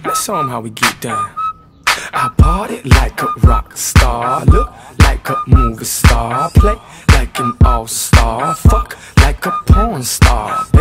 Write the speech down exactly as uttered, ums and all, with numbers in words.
Let's show 'em how we get down. I party like a rock star, look like a movie star, play like an all-star, fuck like a porn star.